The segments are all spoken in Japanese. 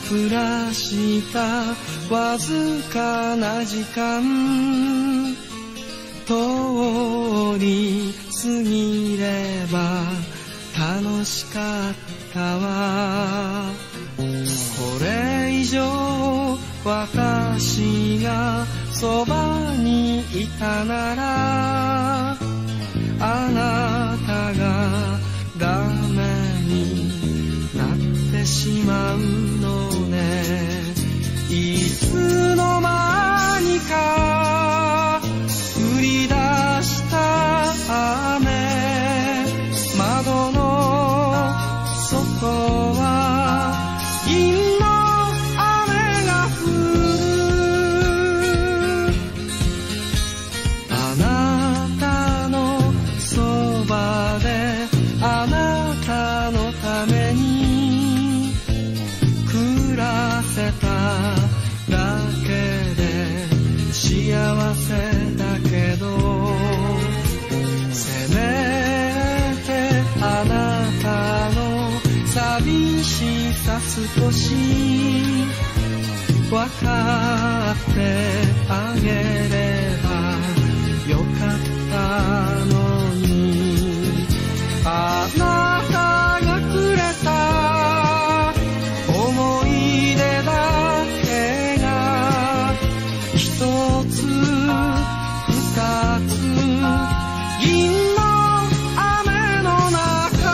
暮らしたわずかな時間通り過ぎれば楽しかったわ。これ以上私がそばにいたならあなたがダメになってしまうのね。いつの間にか降り出した雨、窓の外は銀の雨が降る。あなたのそばであなたのために暮らせただけで幸せだけど、せめてあなたの寂しさ少しわかってあげればよかったのに。あなたがくれた思い出だけが一つ二つ銀の雨の中。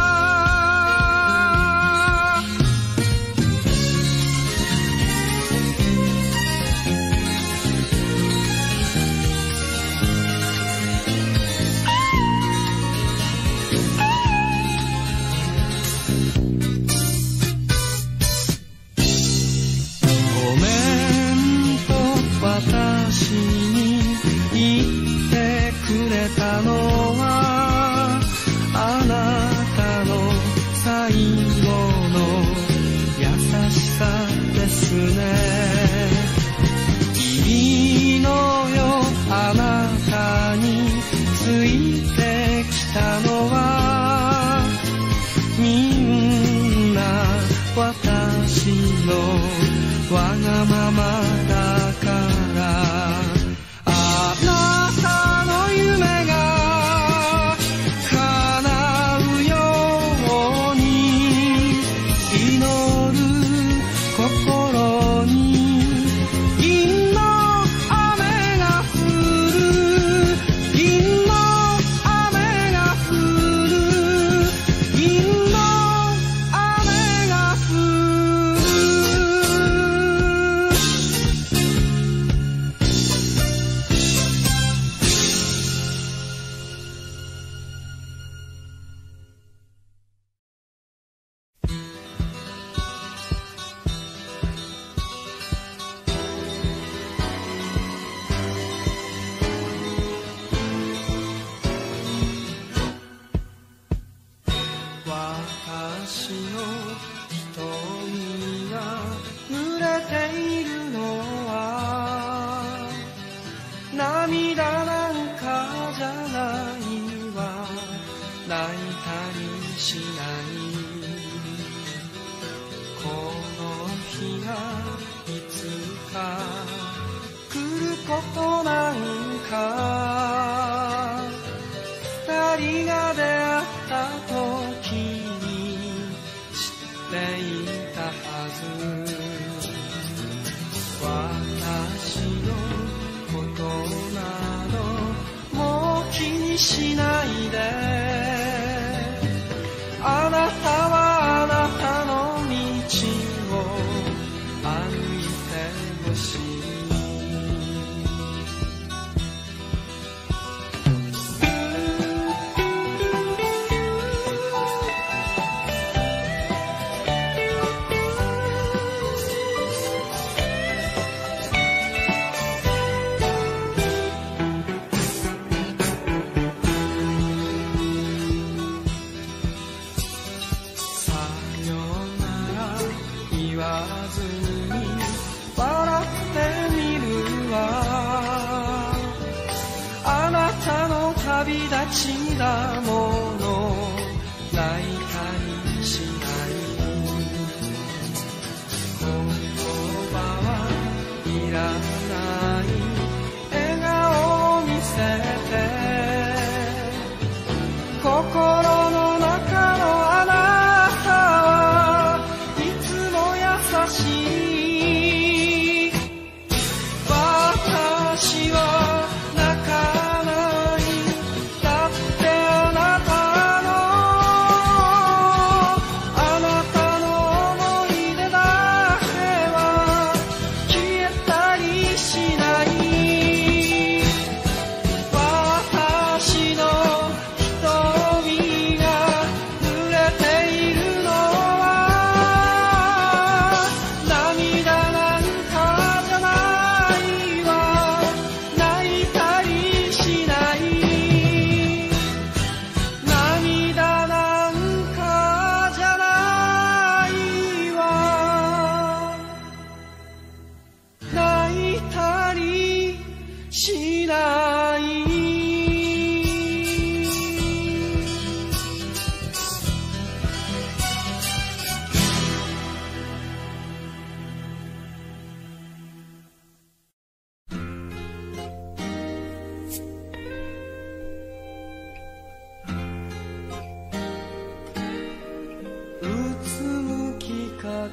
ごめんと私に言ってくれたのはあなたの最後の優しさですね。いいのよあなたについてきたのはみんな私のわがままだから。あなたの夢が叶うように祈る心に銀の雨が降る。銀の雨が降る。銀の雨が降る。私の瞳が濡れているのは涙なんかじゃないわ。泣いたりしない。この日がいつか来ることなんか二人が出会った時に知っていたはず。私のことなどもう気にしないで。あなたはあなたの道を歩いてほしい。旅立ちだもの泣いたりしない。こ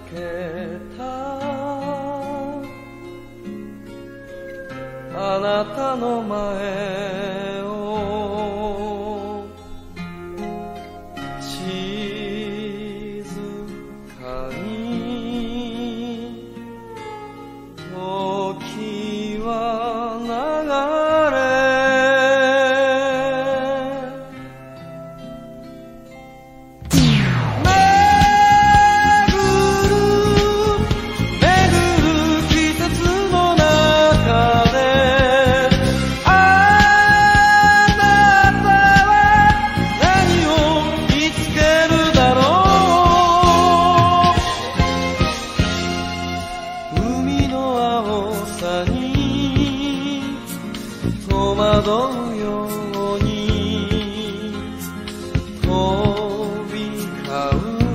けたあなたの前を静かに時は流れ戸惑うように飛び交う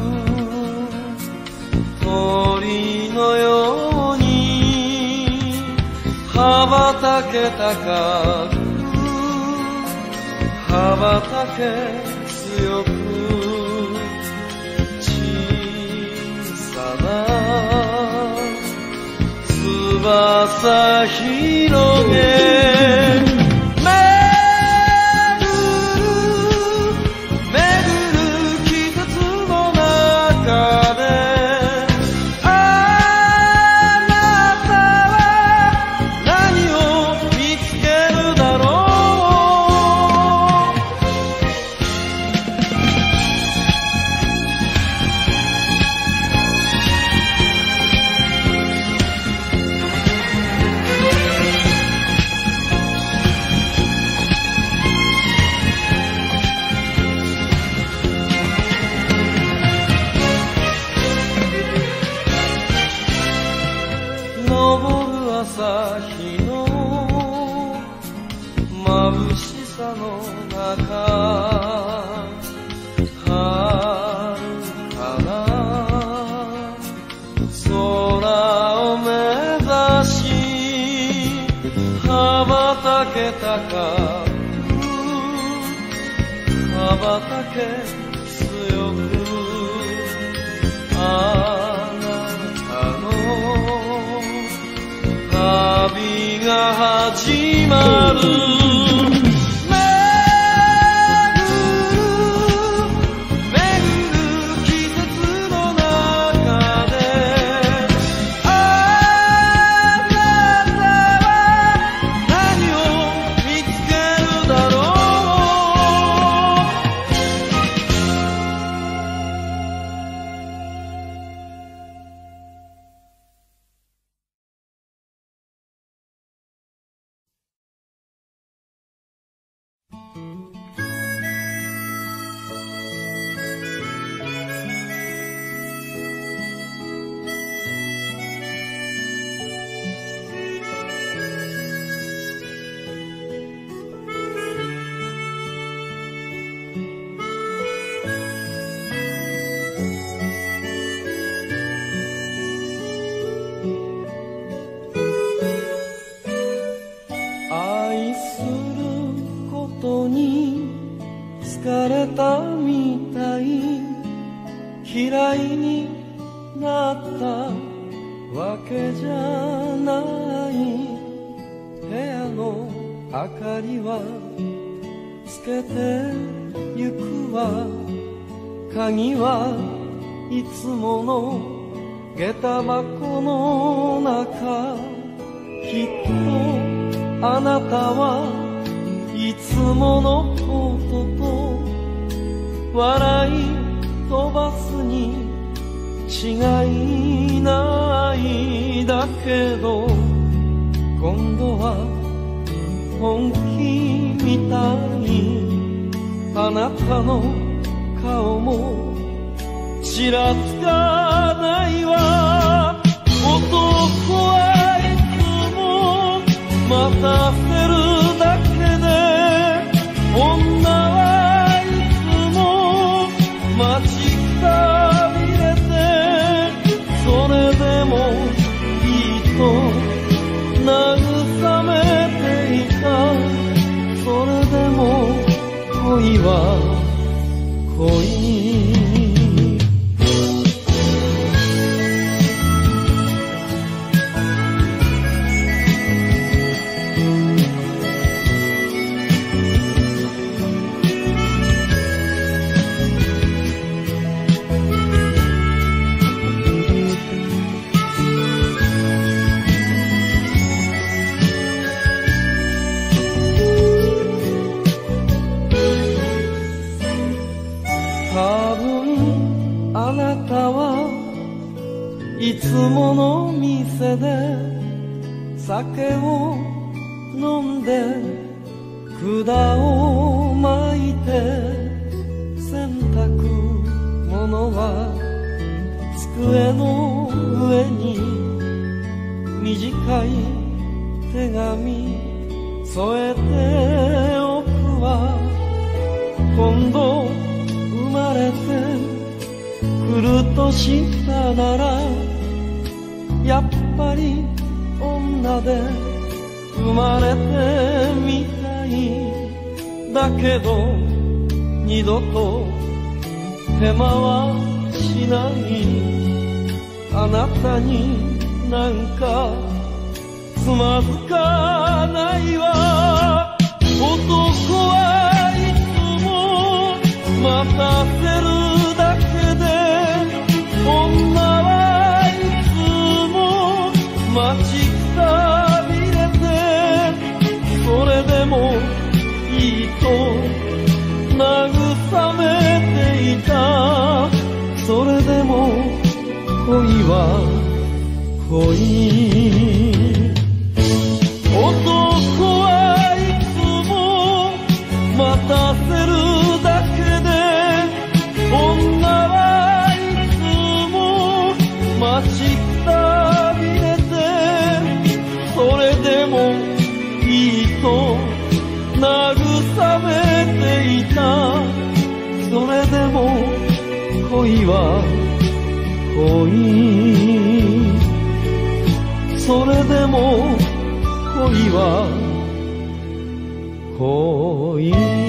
鳥のように羽ばたけたかく羽ばたけ強く小さな翼広げ朝日の眩しさの中遥かな空を目指し羽ばたけたか羽ばたけ強く旅が始まる疲れたみたい嫌いになったわけじゃない部屋の明かりはつけてゆくわ鍵はいつもの下駄箱の中きっとあなたはいつものことと笑い飛ばすに違いないだけど今度は本気みたいあなたの顔もちらつかないわ男はいつも待たせるだけで女はいつも待ちくたびれてそれでもきっと慰めていたそれでも恋は恋いつもの店で酒を飲んで管を巻いて洗濯物は机の上に短い手紙添えておくわ。今度生まれて来るとしたならやっぱり女で生まれてみたい。だけど二度と手間はしない。あなたになんかつまずかないわ。男はいつも待たせるだけで、女はいつも待ちくたびれて、それでもいいと慰めていた。それでも恋は恋。男はいつも待たせるだけで、女はいつも待ちくたびれて、それでもいいと慰めていた。それでも恋は恋。それでも恋は恋。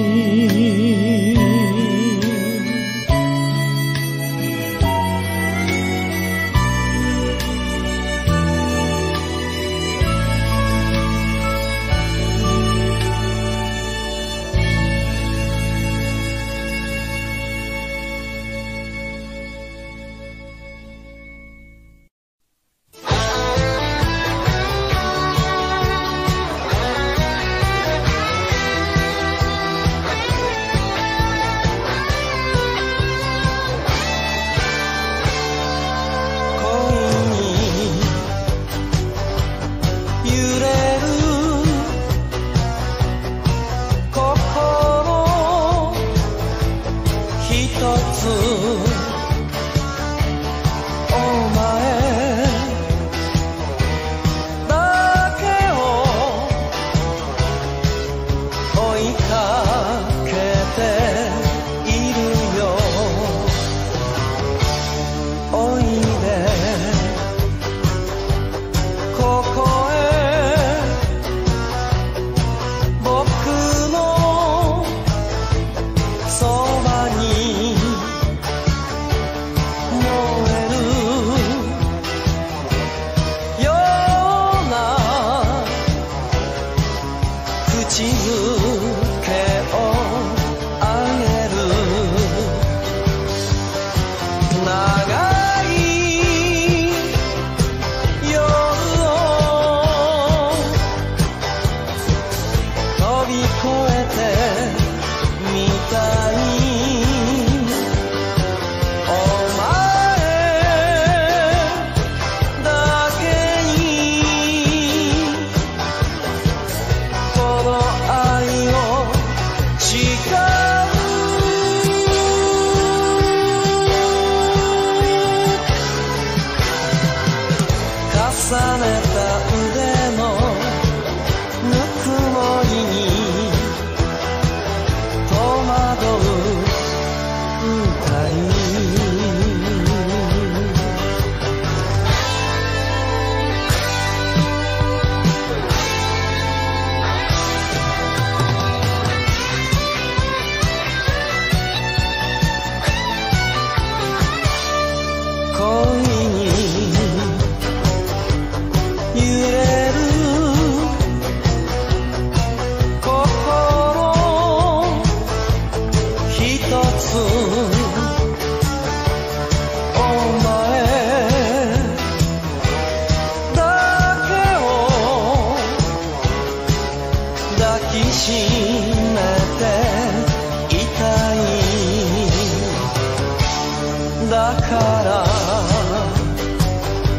「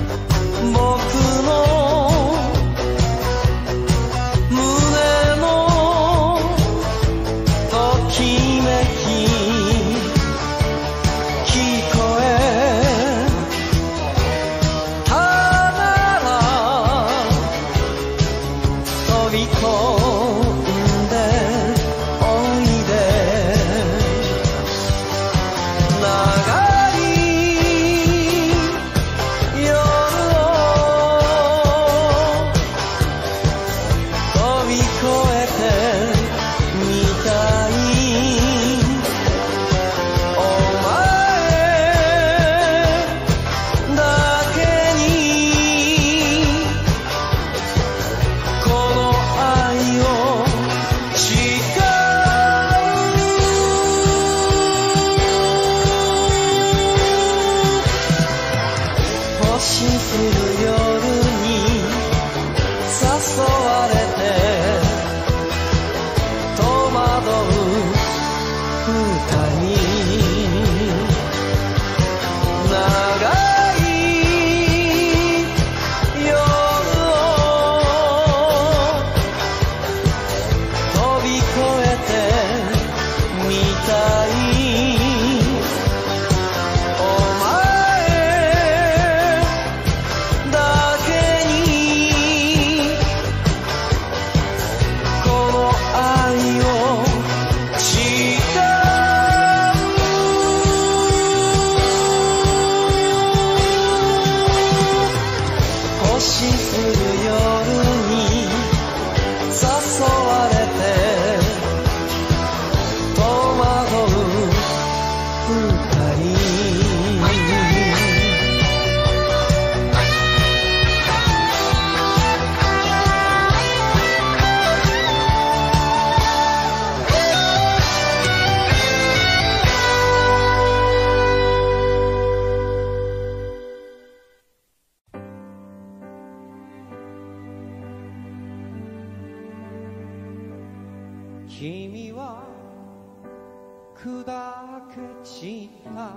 君は砕け散った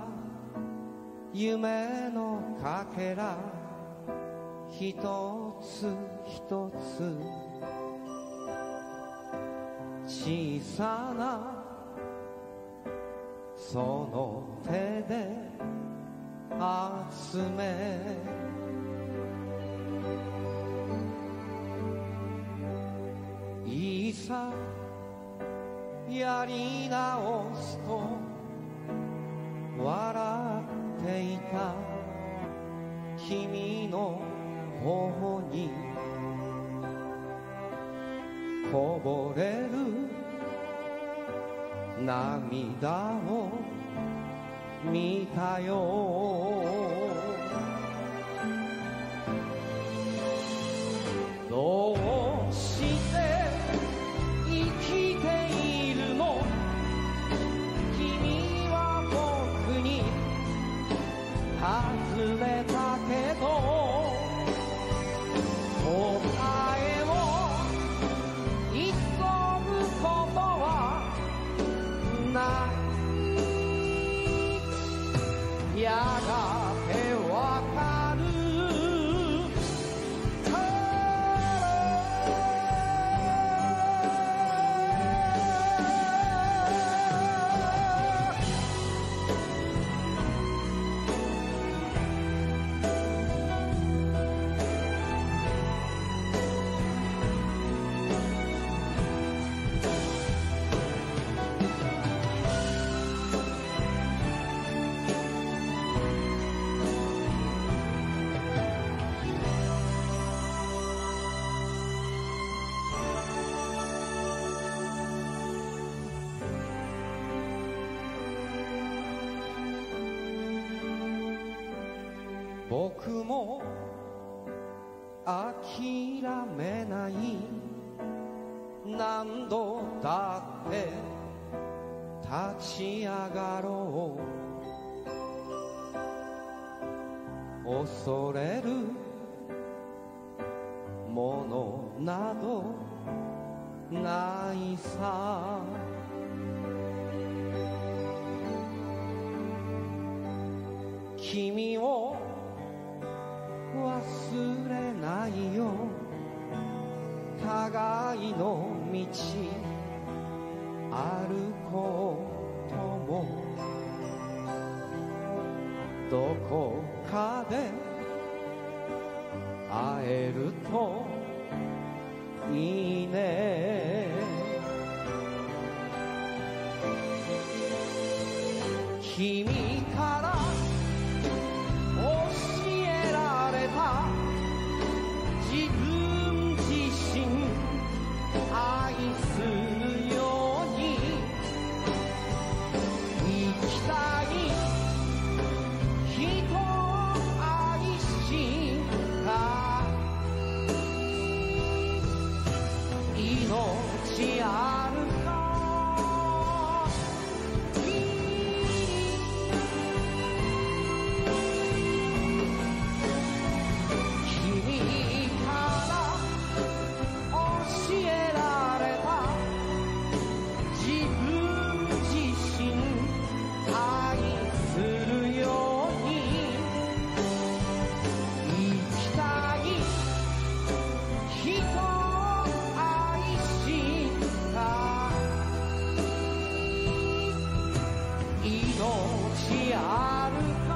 夢のかけら一つ一つ小さなその手で集めいざやり直すと笑っていた君の頬にこぼれる涙を見たよどうして生きているの君は僕に尋ねたけど答えを急ぐことはないやがてわかる僕も諦めない何度だって立ち上がろう恐れるものなどないさ君を忘れないよ互いの道歩こうともどこかで会えるといいね君から自分自身愛するように生きたい人を愛した命あるか命あるか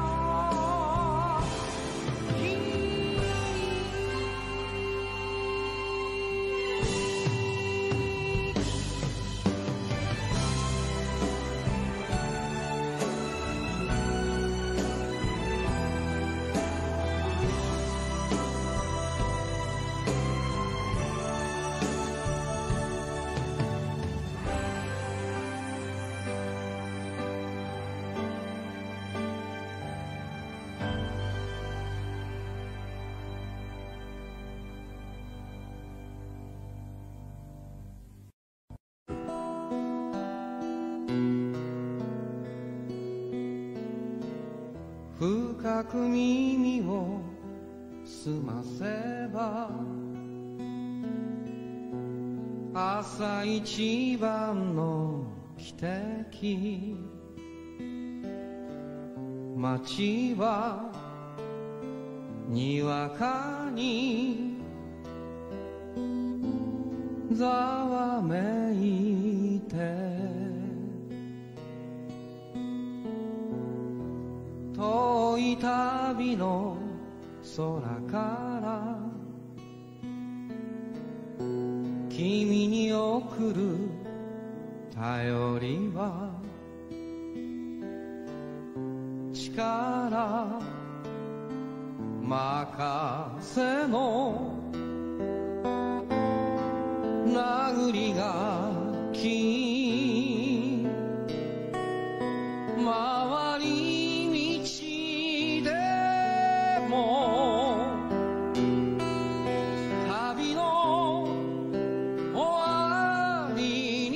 深く耳を澄ませば朝一番の汽笛街はにわかにざわめいて遠い旅の空から君に送る頼りは力任せの殴り書き回り道でも旅の終わり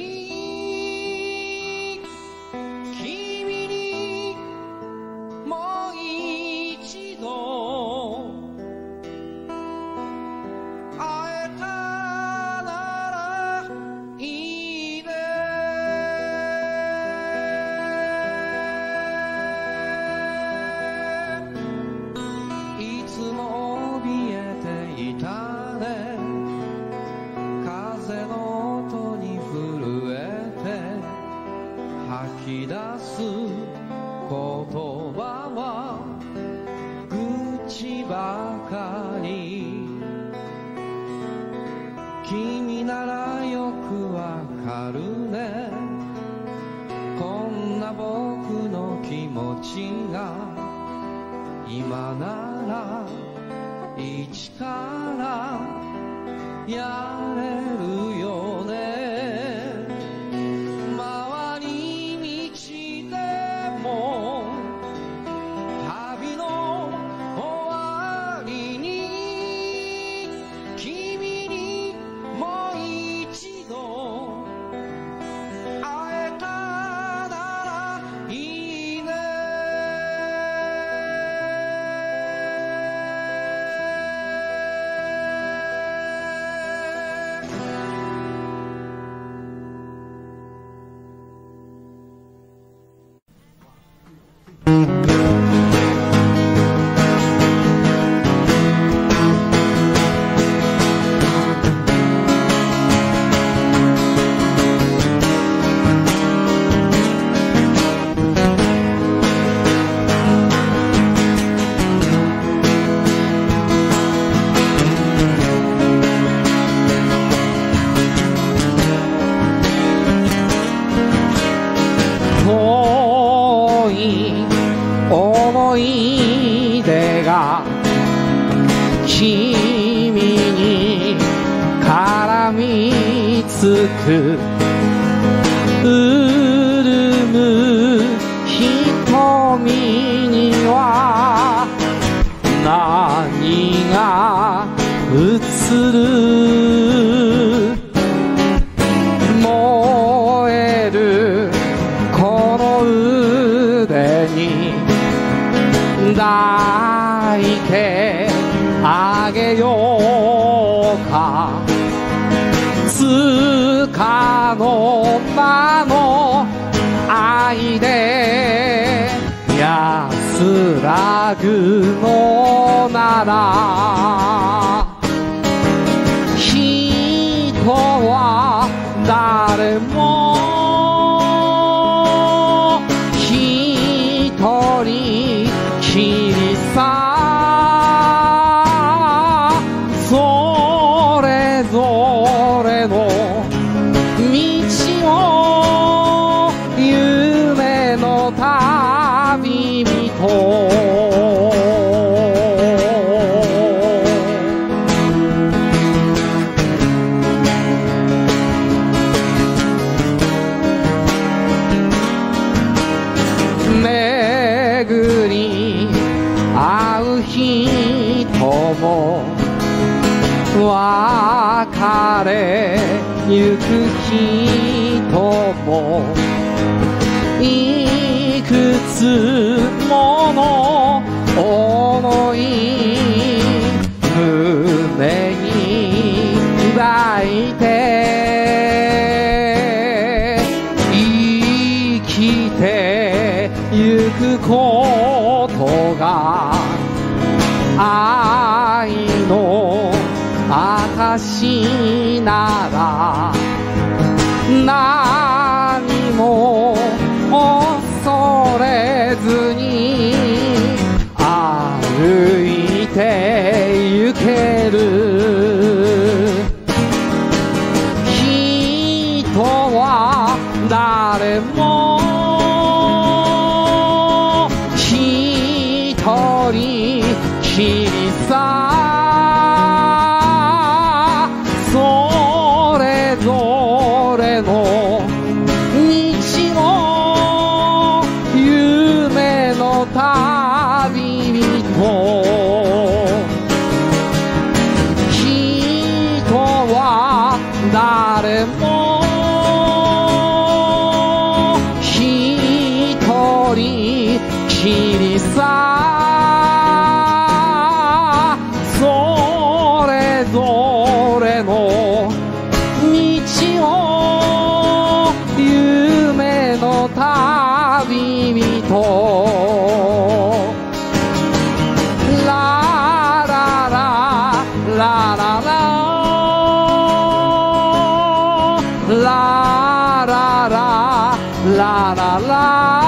に君にもう一度会えたならいいねいつも怯えていたね風の音に震えて吐き出す言葉は愚痴ばかり君ならよくわかるねこんな僕の気持ちが今なら一からやれるよね回り道でも旅の終わりに君にもう一度会えたならいいね遠い思い出が君に絡みつく潤む瞳には何が映る燃えるこの腕に抱いてあげようかつかの間の愛で安らぐのなら人は誰も一れゆく人もいくつもの想い胸に抱いて生きてゆくことが愛の証なら何も恐れずに歩いてゆける人は誰も一人きりさそれぞれの道を夢の旅人人は誰も一人きりさそれぞれの道を夢の旅人ララララララララララララ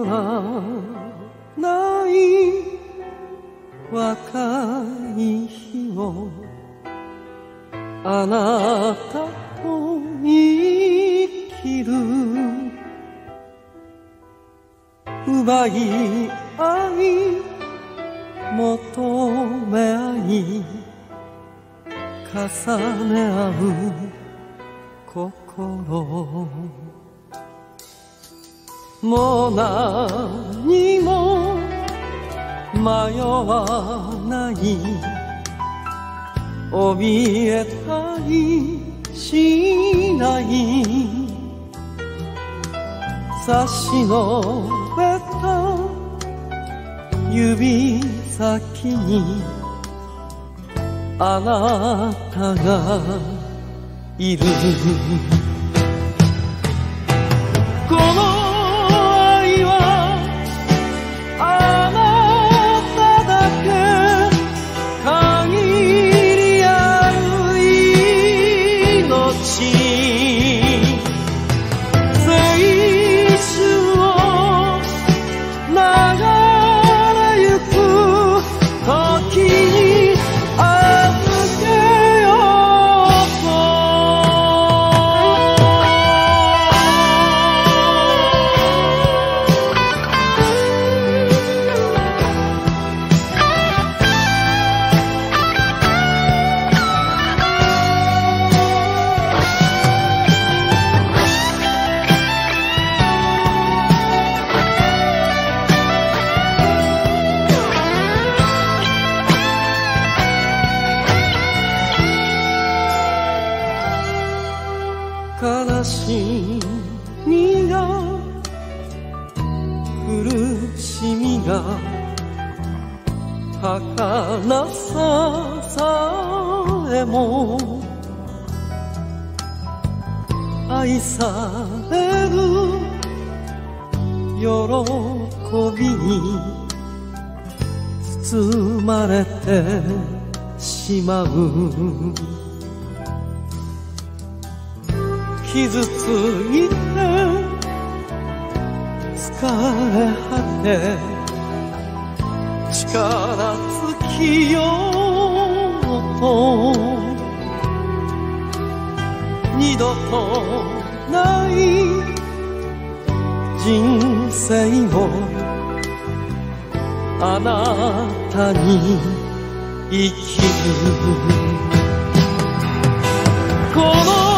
ない若い日をあなたと生きる奪い合い求め合い重ね合う心もう何も迷わない怯えたりしない差し伸べた指先にあなたがいるこの愛はあなただけ限りある命青春を流れゆく時に預けようと悲しみが苦しみが儚ささえも愛される喜びに包まれてしまう傷ついて疲れ果て力尽きようと二度とない人生をあなたに生きるこの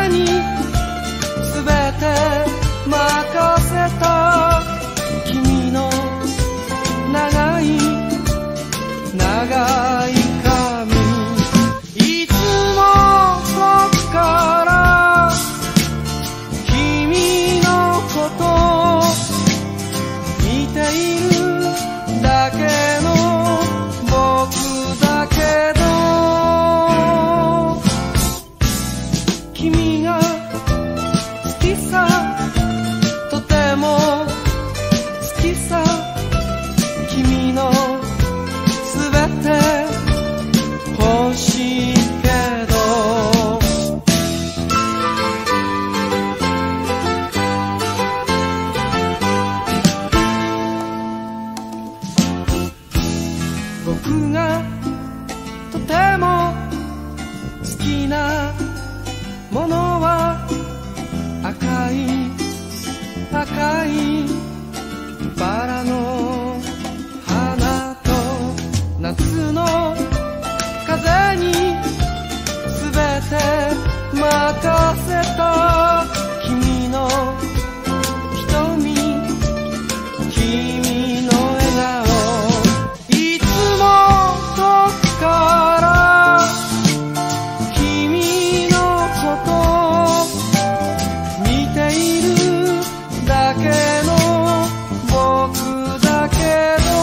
にすべて任せた君の長い長い髪いつもそっから君のこと見ているだけの僕だけど君が好きさとても好きさ君のすべて欲しいけど僕がとても好きなものは赤い赤いバラの花と夏の風にすべて任せた君の瞳君の笑顔いつも遠くから君のこと見ているだけの僕だけど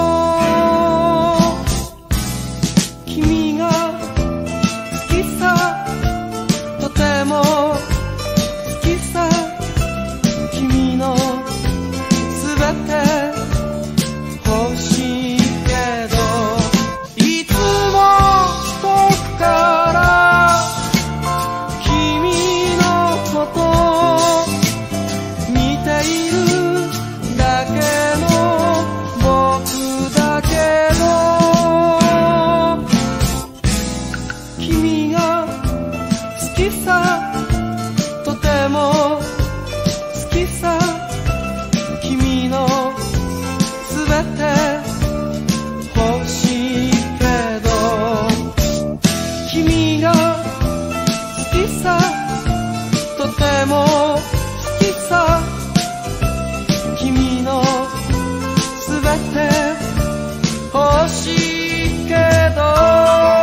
君が好きさとても好きさ君のすべて欲しいけどいつも遠くから君のこと見ているだけの僕だけど君が好きさとても好きさ君のすべて欲しいけど君が好きさとても好きさ君のすべて欲しいけど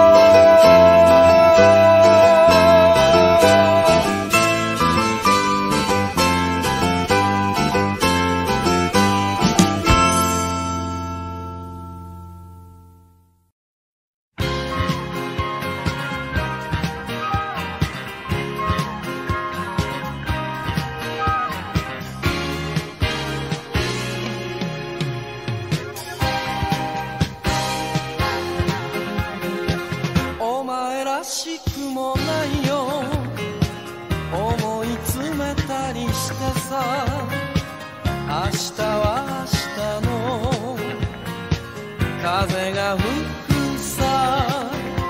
お前らしくもないよ思い詰めたりしてさ明日は明日の風が吹くさ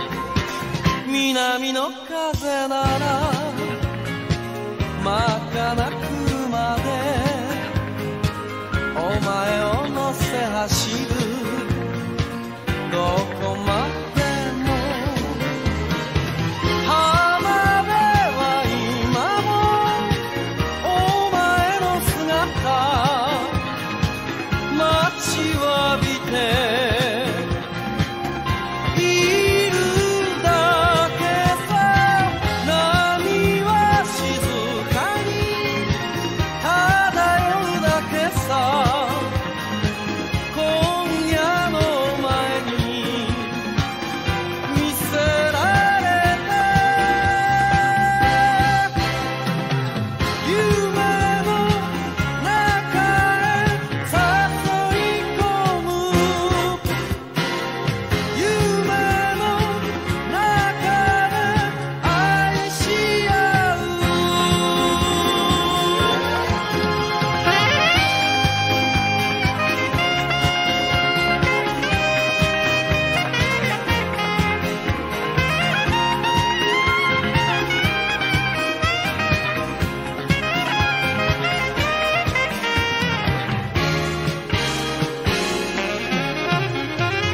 南の風なら真っ赤な車でお前を乗せ走るどこまで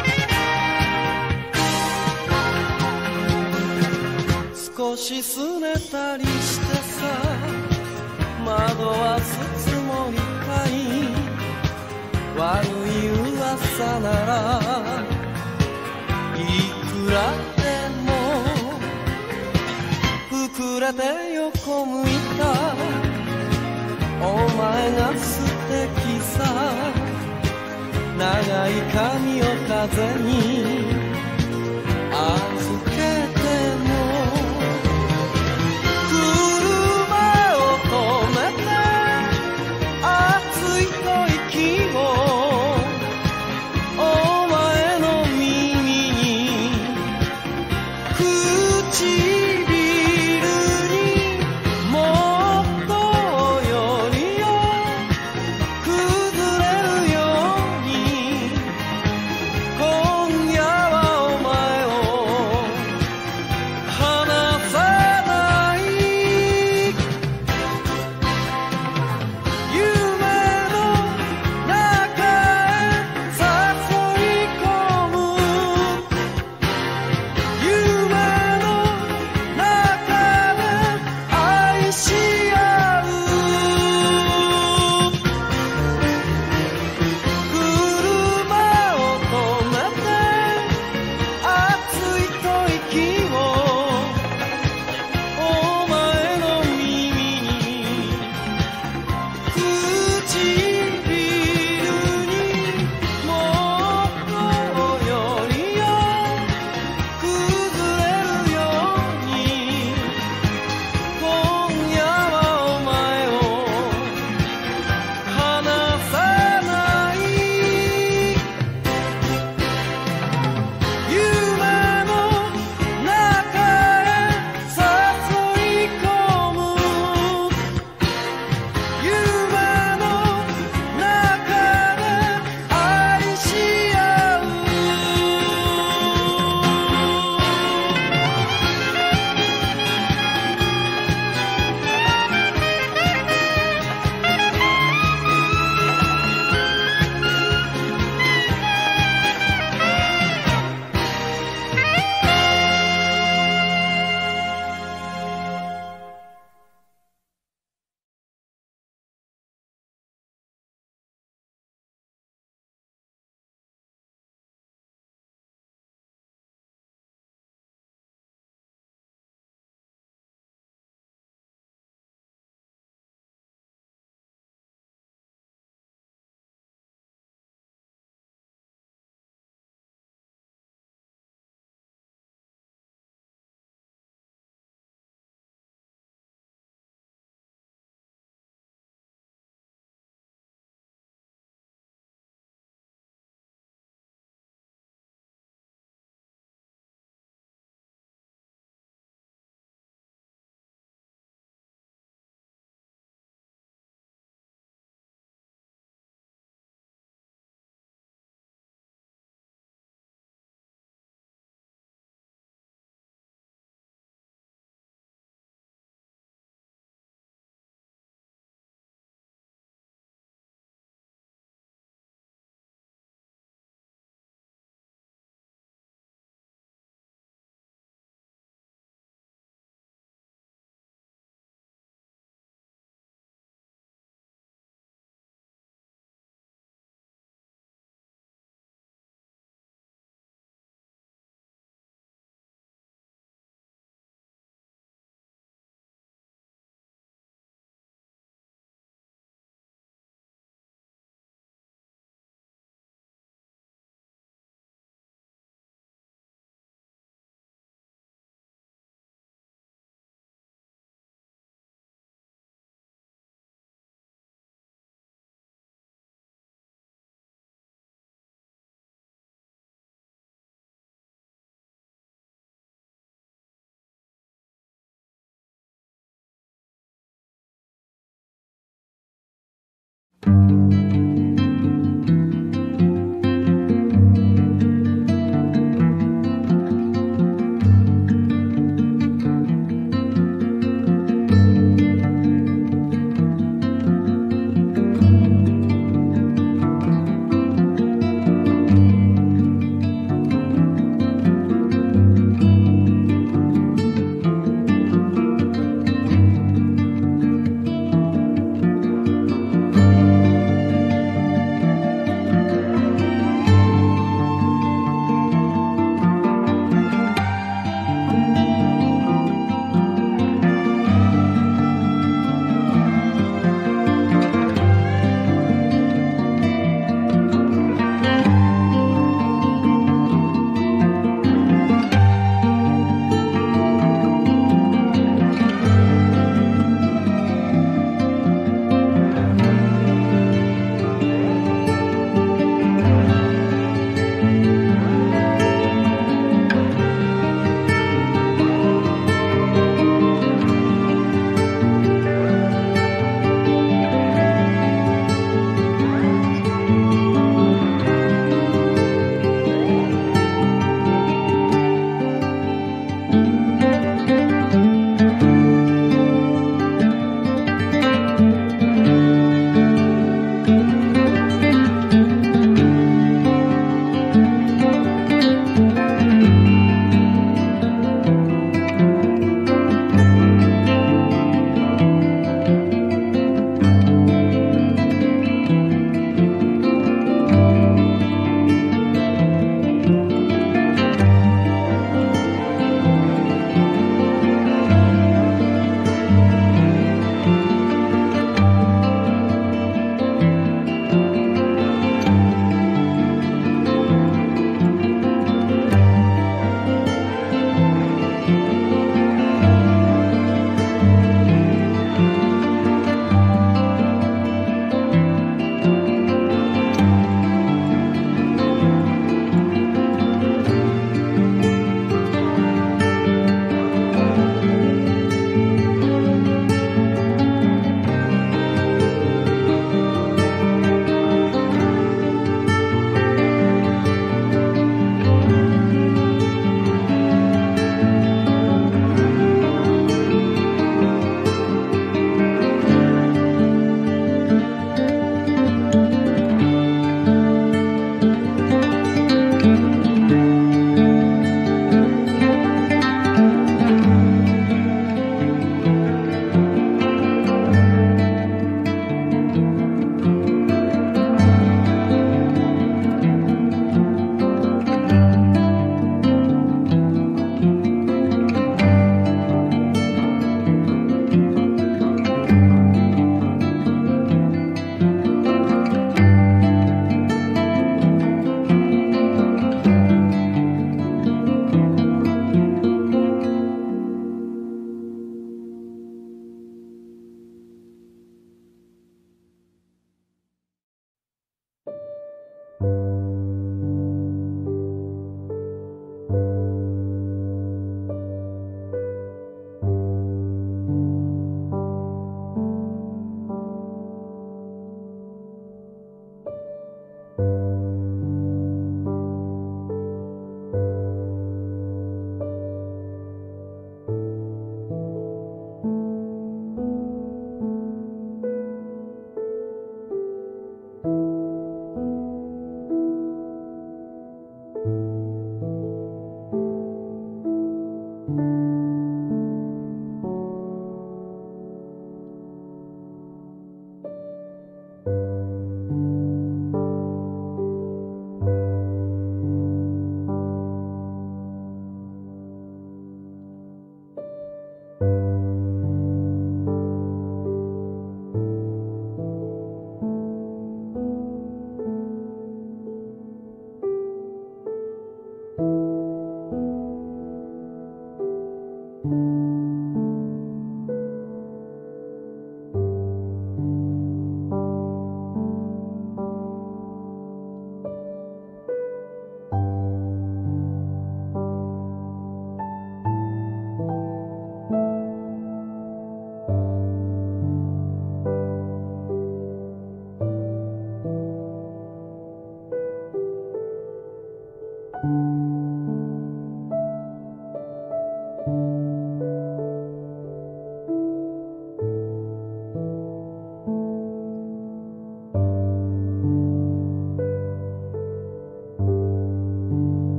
少しすねれたりしてさ、惑わすつもりかい。悪い噂ならいくらでも膨れて横向いたお前が素敵さ。長い髪を風に預